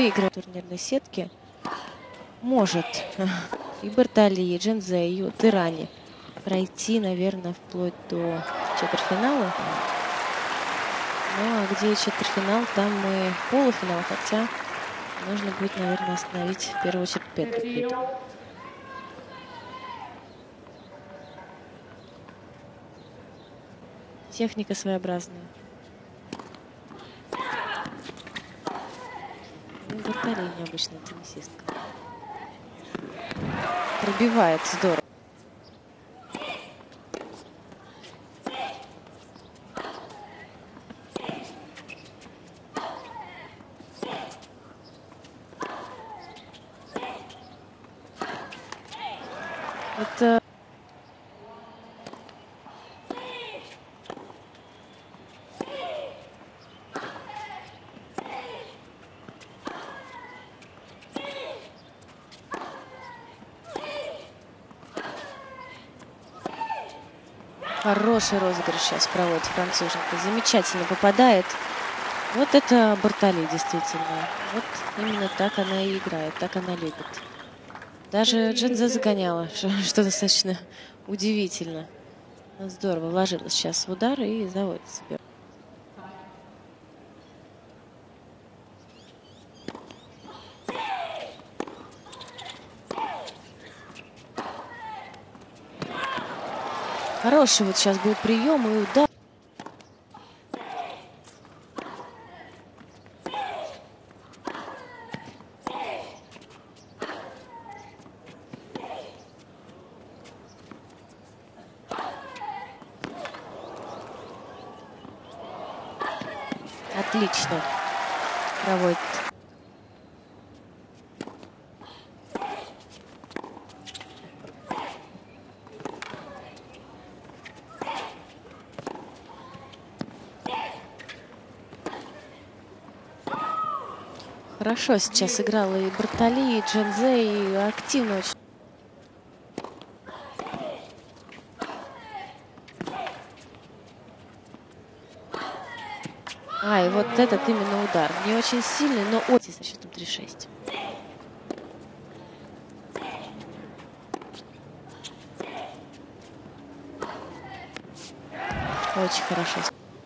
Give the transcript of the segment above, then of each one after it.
выиграть турнирной сетки. Может и Бартолли, и Джензе, и Тирани пройти, наверное, вплоть до четвертьфинала. Ну, а где четвертьфинал, там мы полуфинал, хотя нужно будет, наверное, остановить в первую очередь Петру. Техника своеобразная. Ну, Бартолли необычная теннисистка. Пробивает здорово. Это хороший розыгрыш сейчас проводит француженка. Замечательно попадает. Вот это Бартолли, действительно. Вот именно так она и играет, так она любит. Даже Джензе загоняла, что достаточно удивительно. Здорово вложилась сейчас в удар и заводит себе. Хороший вот сейчас был прием и удар. Отлично проводит. Хорошо сейчас играла и Бартолли, и Джензе, и активно очень. И вот этот именно удар. Не очень сильный, но очень со счетом 3-6. Очень хорошо.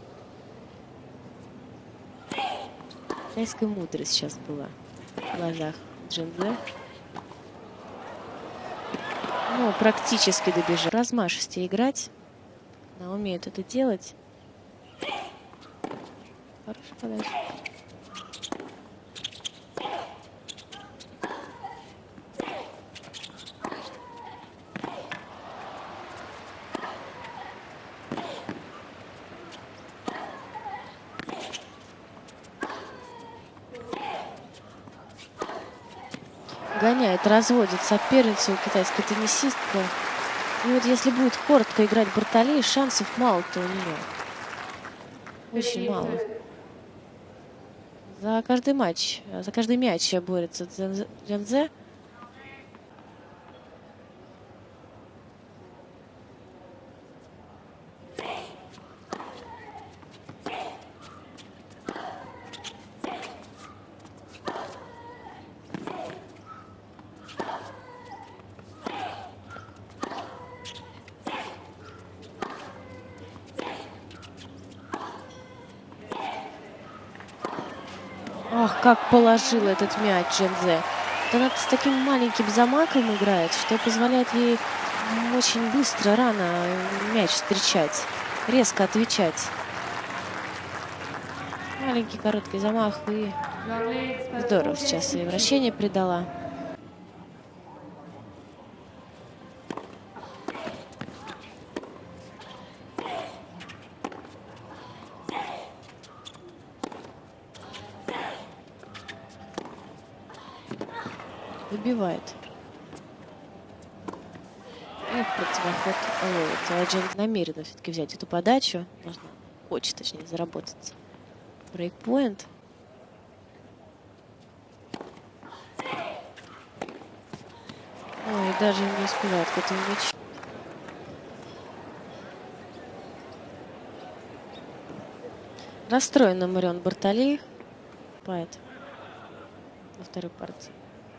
Китайская мудрость сейчас была в глазах Джензе. Ну, практически добежал. Размашисто играть. Она умеет это делать. Хорошая подача. Гоняет, разводит соперницу китайская теннисистка. И вот если будет коротко играть Бартолли, шансов мало-то у нее. Очень мало. За каждый матч, за каждый мяч борется Джензе. Ах, как положила этот мяч Джензе. Она с таким маленьким замахом играет, что позволяет ей очень быстро, рано мяч встречать, резко отвечать. Маленький короткий замах и здорово сейчас и вращение придала. Выбивает. И в противоход ловит. Джензе намерена все-таки взять эту подачу. Хочет, точнее, заработать брейкпоинт. Ой, даже не успевает к этому мячу. Расстроена Марион Бартолли. во второй партии.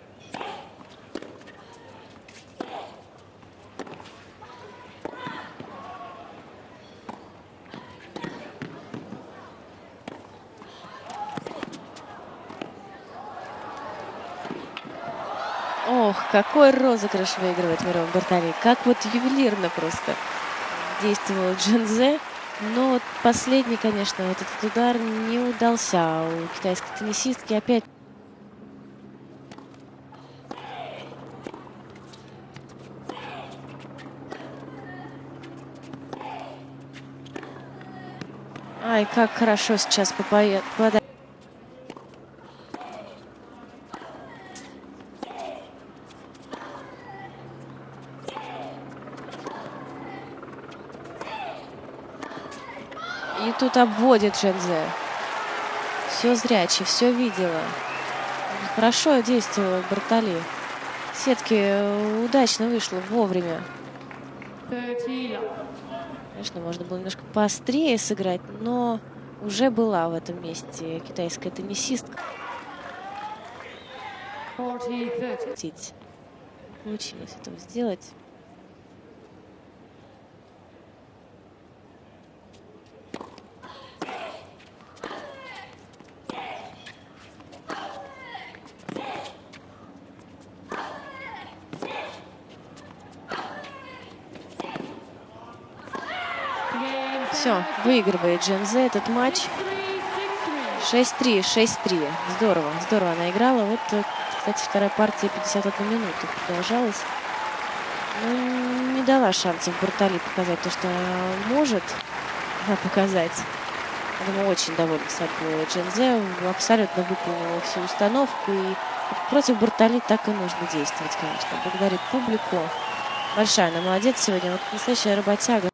Ох, какой розыгрыш выигрывает Мирон Бартоли. Как вот ювелирно просто действовал Чжэньцзе. Но вот последний, конечно, вот этот удар не удался у китайской теннисистки. Опять ай, как хорошо сейчас попадает. И тут обводит Чжэньцзе. Все зрячий, все видела. Хорошо действовала Бартоли. Сетки удачно вышло вовремя. Конечно, можно было немножко поострее сыграть, но уже была в этом месте китайская теннисистка. Получилось этого сделать. Все, выигрывает Чжэньцзе этот матч. 6-3, 6-3. Здорово, здорово она играла. Вот, кстати, вторая партия 51 минуту продолжалась. Ну, не дала шансов Бартоли показать то, что она может показать. Я думаю, очень довольна собой Чжэньцзе. Абсолютно выполнила всю установку. И против Бартоли так и нужно действовать, конечно. Благодарит публику. Большая она молодец сегодня. Вот настоящая работяга.